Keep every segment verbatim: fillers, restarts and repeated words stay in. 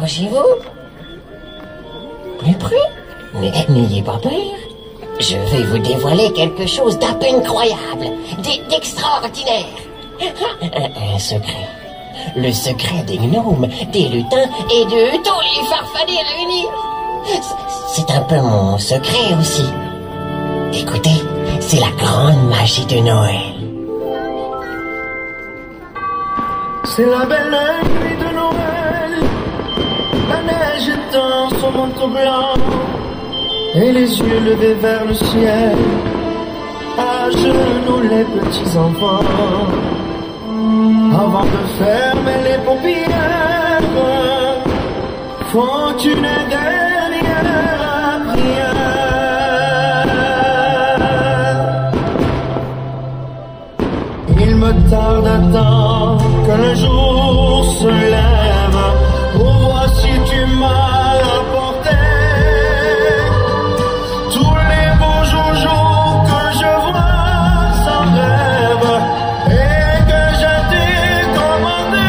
Approchez-vous. Plus près. Mais n'ayez pas peur. Je vais vous dévoiler quelque chose d'à peine croyable, d'extraordinaire. Un, un secret. Le secret des gnomes, des lutins et de tous les farfadets réunis. C'est un peu mon secret aussi. Écoutez, c'est la grande magie de Noël. C'est la belle nuit de Noël. La neige étend son manteau blanc et les yeux levés vers le ciel. À genoux les petits enfants, avant de fermer les paupières, font une dernière prière. Il me tarde à temps que le jour se lève pour voir si tu m'as apporté tous les beaux jours que je vois sans rêve et que je t'ai commandé.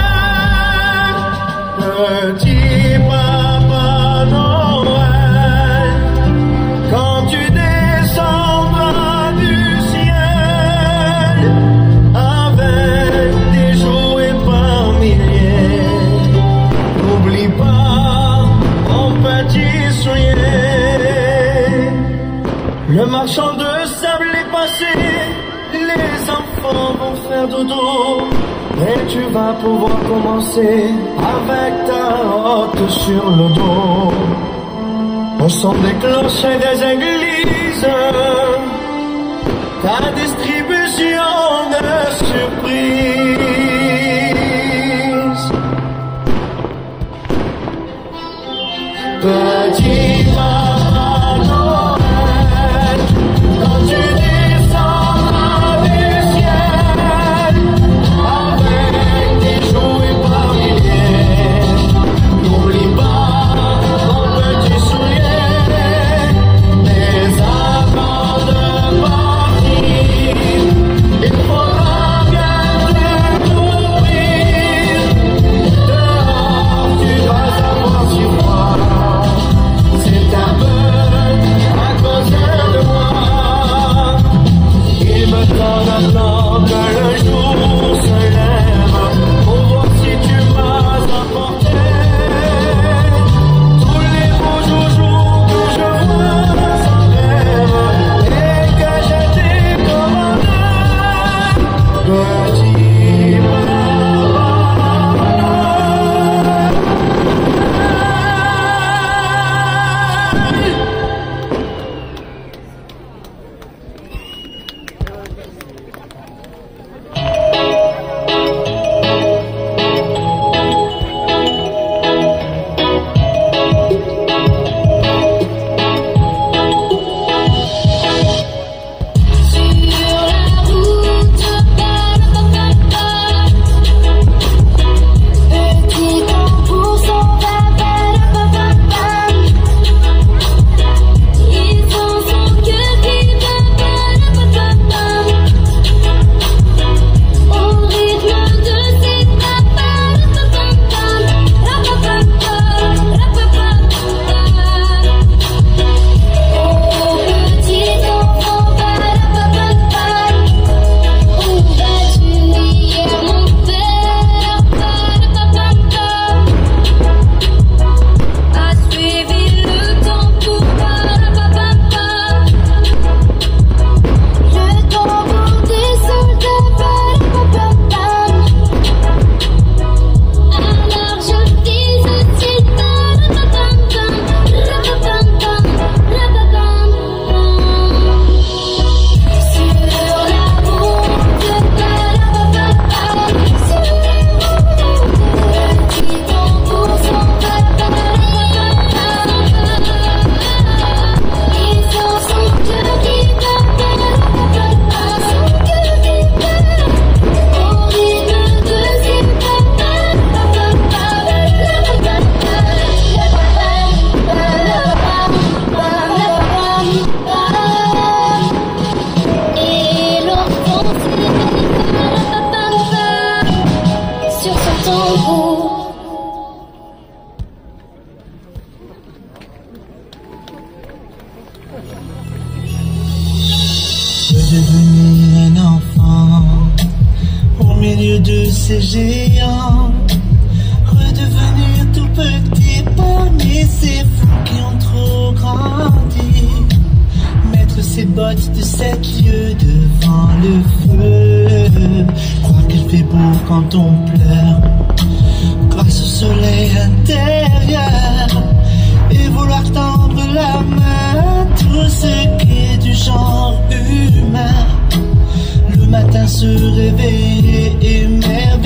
Petit papa Noël, quand tu descendras du ciel avec des jouets par milliers, n'oublie pas mon petit soulier. Le marchand de sable est passé, les enfants vont faire dodo, et tu vas pouvoir commencer avec ta hotte sur le dos. Au son des cloches et des églises, ta distribution de surprises. Petit papa Noël, quand tu descendras du ciel avec des jouets par milliers, n'oublie pas mon petit soulier. Mais avant de partir, il faudra bien milieu de ces géants, redevenir tout petit parmi ces fous qui ont trop grandi, mettre ses bottes de sept lieues devant le feu, croire qu'il fait beau quand on pleure grâce au soleil intérieur, et vouloir tendre la main, tout ce qui est du genre humain. Le matin se réveiller et merde